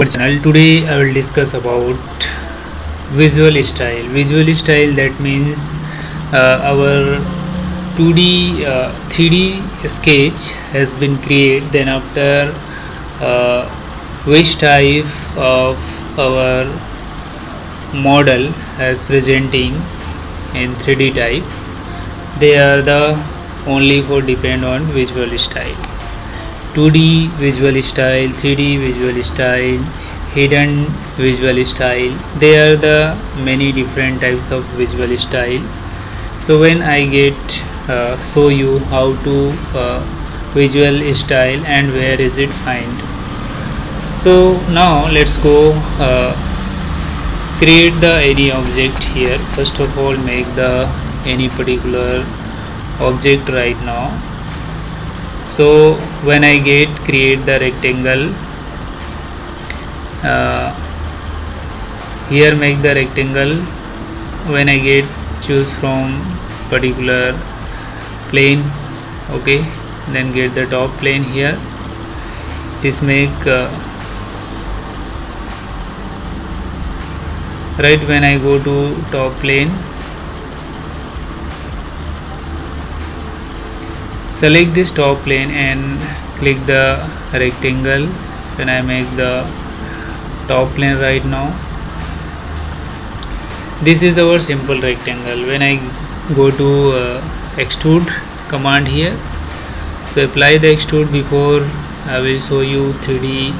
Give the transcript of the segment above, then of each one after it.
Channel. Today I will discuss about visual style. Visual style, that means our 2D 3D sketch has been created, then after which type of our model as presenting in 3D type, they are the only for depend on visual style. 2D visual style, 3D visual style, hidden visual style, they are the many different types of visual style. So when I get show you how to visual style and where is it find. So now let's go create the any object here. First of all, make the any particular object right now. So when I get create the rectangle, here make the rectangle. When I get choose from particular plane, okay, then get the top plane here. This make right. When I go to top plane, select this top plane and click the rectangle. When I make the top plane right now, this is our simple rectangle. When I go to extrude command here, so apply the extrude. Before I will show you 3D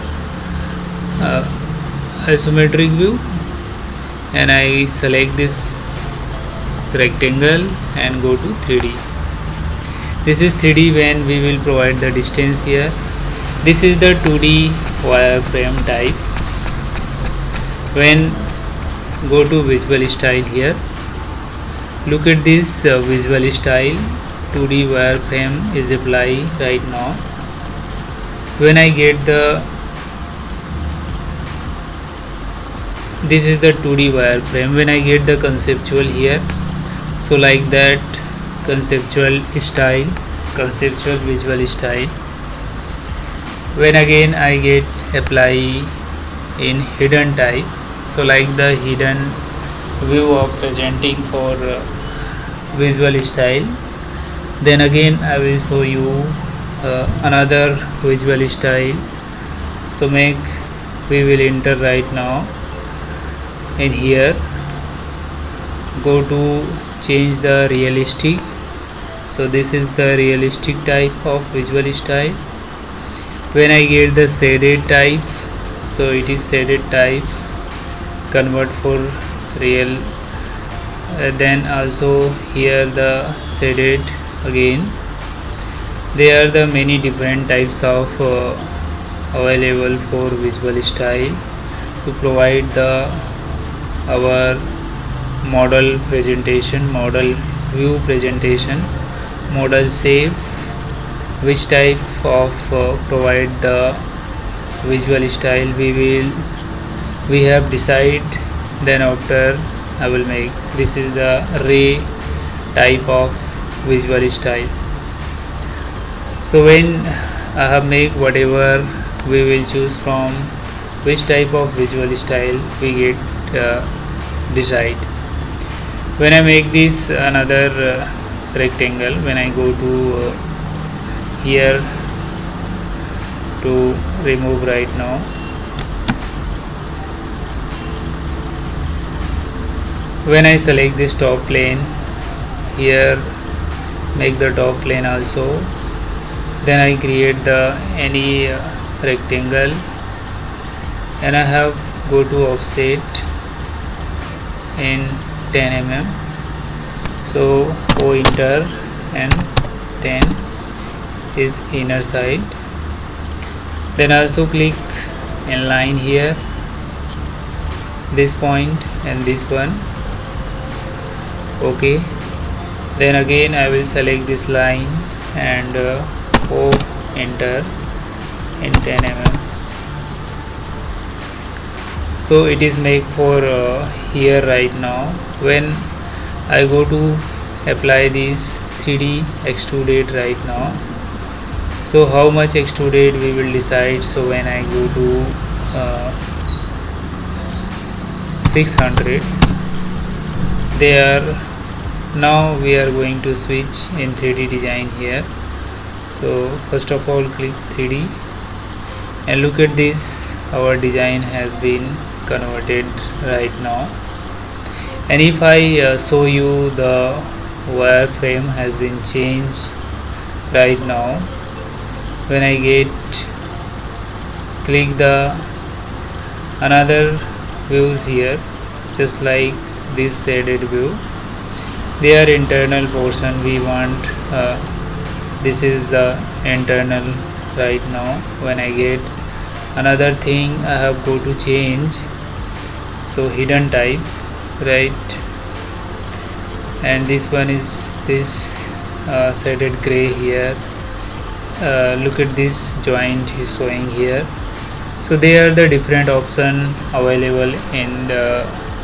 isometric view, and I select this rectangle and go to 3D. This is 3D when we will provide the distance here. This is the 2D wireframe type. When go to visual style here, look at this visual style. 2D wireframe is applied right now. When I get the this is the 2D wireframe. When I get the conceptual here, so like that conceptual style, conceptual visual style. When again I get apply in hidden type, so like the hidden view of presenting for visual style. Then again I will show you another visual style. So make we will enter right now in here, go to change the realistic. So this is the realistic type of visual style. When I get the shaded type, so it is shaded type, convert for real. Then also here the shaded again. There are the many different types of available for visual style to provide the our model presentation, model view presentation, model shape, which type of provide the visual style we have decide. Then after I will make this is the ray type of visual style. So when I have make whatever, we will choose from which type of visual style we get decide. When I make this another rectangle, when I go to here to remove right now, when I select this top plane here, make the top plane also. Then I create the any rectangle, and I have go to offset in 10 mm. So O enter and 10 is inner side. Then also click in line here, this point and this one, okay. Then again I will select this line and O enter in 10 mm. So it is make for here right now. When I go to apply this 3D extruded right now, So how much extruded we will decide. So when I go to 600. They are now we are going to switch in 3D design here. So first of all click 3D and look at this, our design has been converted right now. And if I show you, the wireframe has been changed right now. When I click the another views here, just like this shaded view, they are internal portion. We want this is the internal right now. When I get another thing, I have go to change, so hidden type, right? And this one is this shaded gray here. Look at this joint is showing here. So they are the different option available in the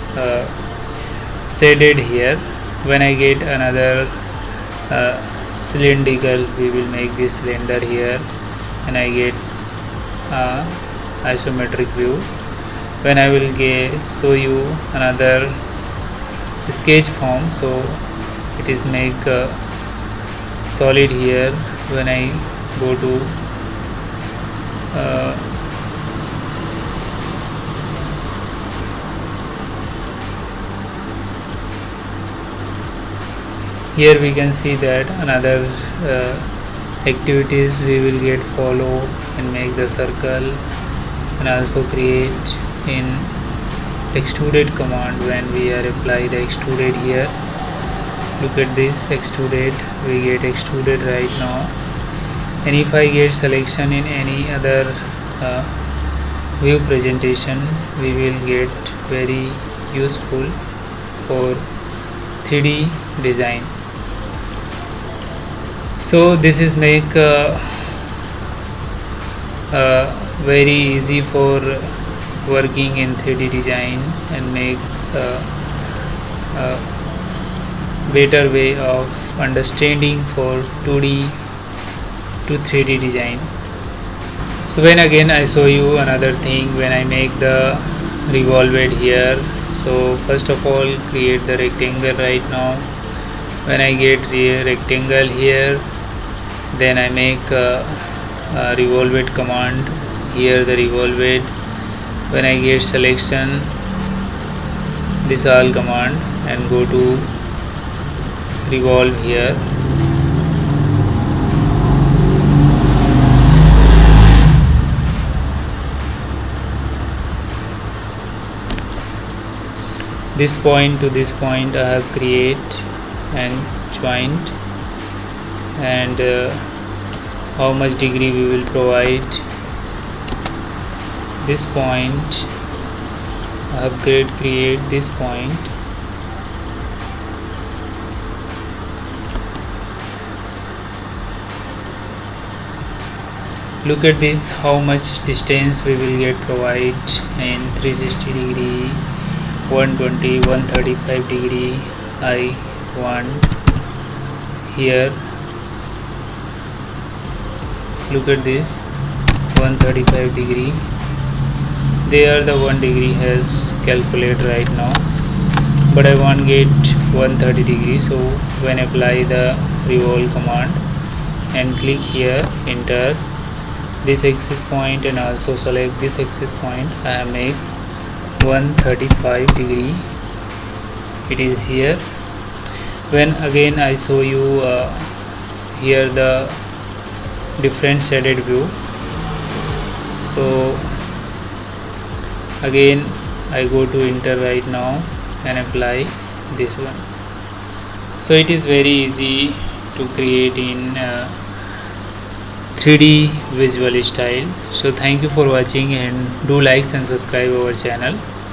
shaded here. When I get another cylindrical, we will make this cylinder here, and I get isometric view. When I will show you another sketch form, so it is make solid here. When I go to here we can see that another activities we will get follow and make the circle, and also create in extruded command. When we are apply the extruded here, look at this extruded, we get extruded right now. And if I get selection in any other view presentation, we will get very useful for 3D design. So this is make very easy for working in 3D design and make better way of understanding for 2D to 3D design. So when again I show you another thing, when I make the revolved here, so first of all create the rectangle right now. When I get rectangle here, then I make revolved command here, the revolved. When I get selection, this all command, and go to revolve here. This point to this point I have create and joint, and how much degree we will provide. This point I have create this point, look at this, how much distance we will get provide in 360 degree, 120, 135 degree. I want here, look at this 135 degree. They are the 1 degree has calculated right now, but I want get 130 degree. So when apply the revolve command and click here, enter this axis point and also select this axis point, I make 135 degree. It is here. When again I show you here the different shaded view, so again I go to enter right now and apply this one. So it is very easy to create in 3D visual style. So thank you for watching, and do like and subscribe our channel.